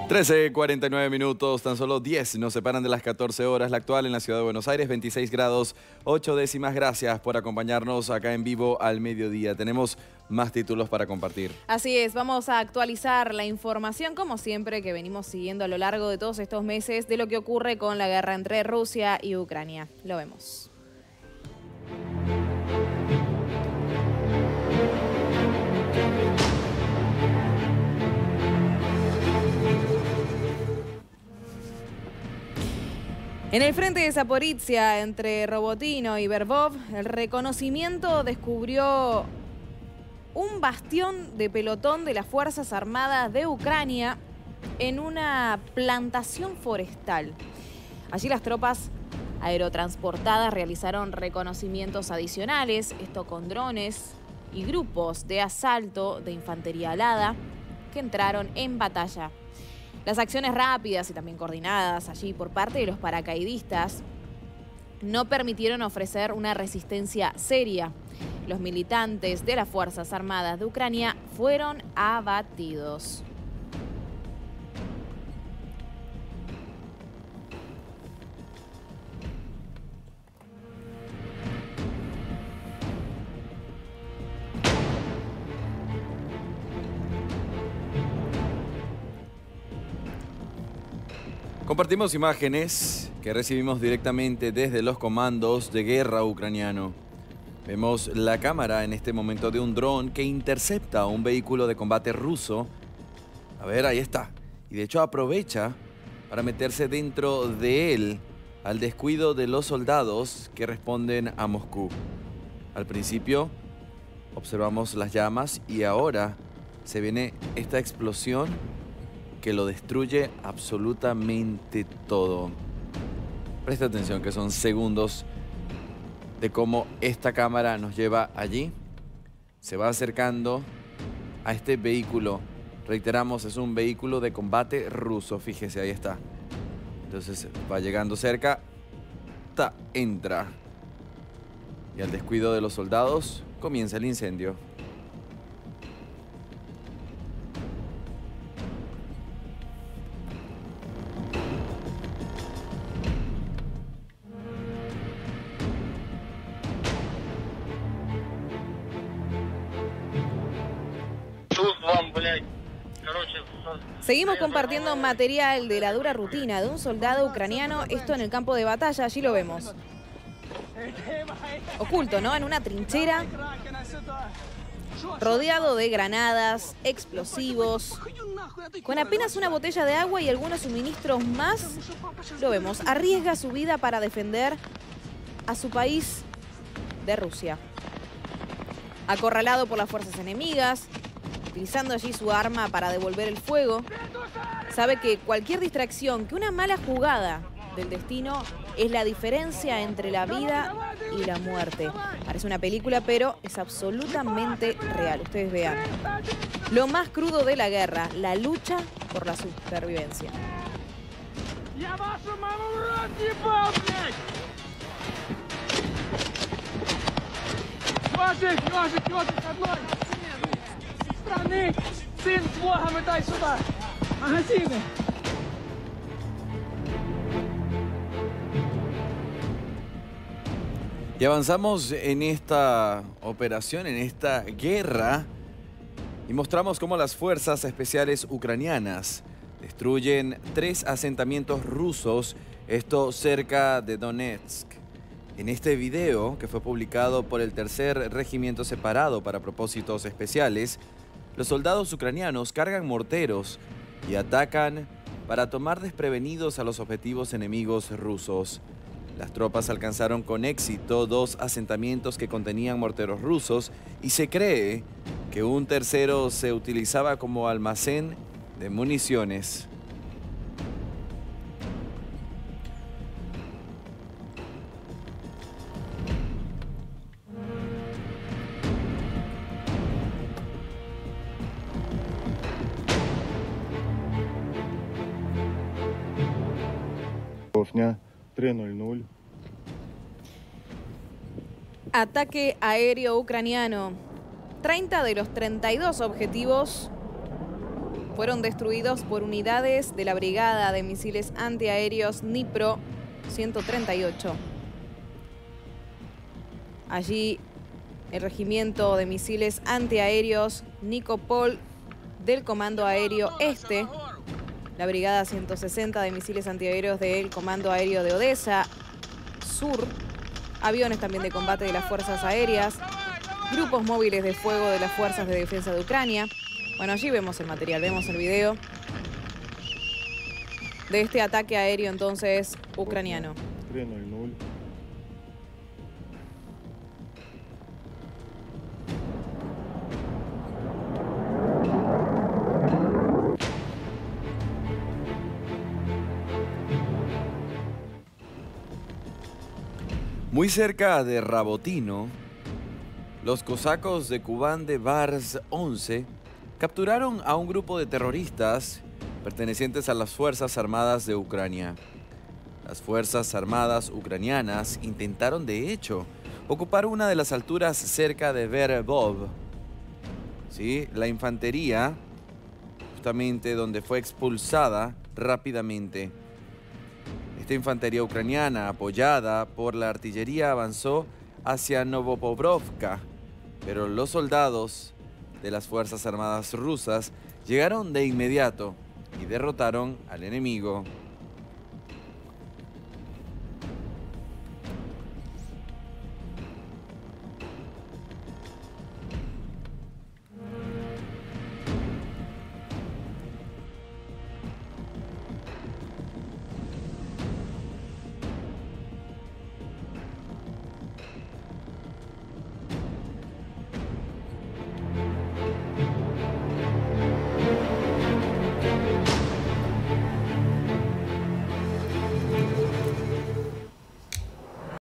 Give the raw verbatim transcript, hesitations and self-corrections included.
trece cuarenta y nueve minutos, tan solo diez nos separan de las catorce horas. La actual en la ciudad de Buenos Aires, veintiséis grados, ocho décimas. Gracias por acompañarnos acá en vivo al mediodía. Tenemos más títulos para compartir. Así es, vamos a actualizar la información, como siempre, que venimos siguiendo a lo largo de todos estos meses de lo que ocurre con la guerra entre Rusia y Ucrania. Lo vemos. En el frente de Zaporizhia, entre Robotino y Verbov, el reconocimiento descubrió un bastión de pelotón de las Fuerzas Armadas de Ucrania en una plantación forestal. Allí las tropas aerotransportadas realizaron reconocimientos adicionales, esto con drones y grupos de asalto de infantería alada que entraron en batalla. Las acciones rápidas y también coordinadas allí por parte de los paracaidistas no permitieron ofrecer una resistencia seria. Los militantes de las Fuerzas Armadas de Ucrania fueron abatidos. Compartimos imágenes que recibimos directamente desde los comandos de guerra ucraniano. Vemos la cámara en este momento de un dron que intercepta un vehículo de combate ruso. A ver, ahí está. Y de hecho aprovecha para meterse dentro de él al descuido de los soldados que responden a Moscú. Al principio observamos las llamas y ahora se viene esta explosión que lo destruye absolutamente todo. Presta atención que son segundos de cómo esta cámara nos lleva allí. Se va acercando a este vehículo. Reiteramos, es un vehículo de combate ruso. Fíjese, ahí está. Entonces va llegando cerca. Ta, entra. Y al descuido de los soldados comienza el incendio. Seguimos compartiendo material de la dura rutina de un soldado ucraniano, esto en el campo de batalla, allí lo vemos. Oculto, ¿no? En una trinchera, rodeado de granadas, explosivos, con apenas una botella de agua y algunos suministros más, lo vemos. Arriesga su vida para defender a su país de Rusia. Acorralado por las fuerzas enemigas, utilizando allí su arma para devolver el fuego, sabe que cualquier distracción, que una mala jugada del destino es la diferencia entre la vida y la muerte. Parece una película, pero es absolutamente real. Ustedes vean. Lo más crudo de la guerra, la lucha por la supervivencia. Y avanzamos en esta operación, en esta guerra, y mostramos cómo las fuerzas especiales ucranianas destruyen tres asentamientos rusos, esto cerca de Donetsk. En este video, que fue publicado por el tercer regimiento separado para propósitos especiales, los soldados ucranianos cargan morteros y atacan para tomar desprevenidos a los objetivos enemigos rusos. Las tropas alcanzaron con éxito dos asentamientos que contenían morteros rusos y se cree que un tercero se utilizaba como almacén de municiones. tres cero cero. Ataque aéreo ucraniano. treinta de los treinta y dos objetivos fueron destruidos por unidades de la Brigada de Misiles Antiaéreos Dnipro ciento treinta y ocho. Allí el Regimiento de Misiles Antiaéreos Nikopol del Comando Aéreo Este, la Brigada ciento sesenta de Misiles Antiaéreos del Comando Aéreo de Odessa Sur, aviones también de combate de las Fuerzas Aéreas, grupos móviles de fuego de las Fuerzas de Defensa de Ucrania. Bueno, allí vemos el material, vemos el video de este ataque aéreo entonces ucraniano. Muy cerca de Rabotino, los cosacos de Kubán de Vars once capturaron a un grupo de terroristas pertenecientes a las Fuerzas Armadas de Ucrania. Las Fuerzas Armadas ucranianas intentaron, de hecho, ocupar una de las alturas cerca de Verbov. ¿Sí? La infantería, justamente donde fue expulsada rápidamente. Esta infantería ucraniana, apoyada por la artillería, avanzó hacia Novopavlovka, pero los soldados de las Fuerzas Armadas rusas llegaron de inmediato y derrotaron al enemigo.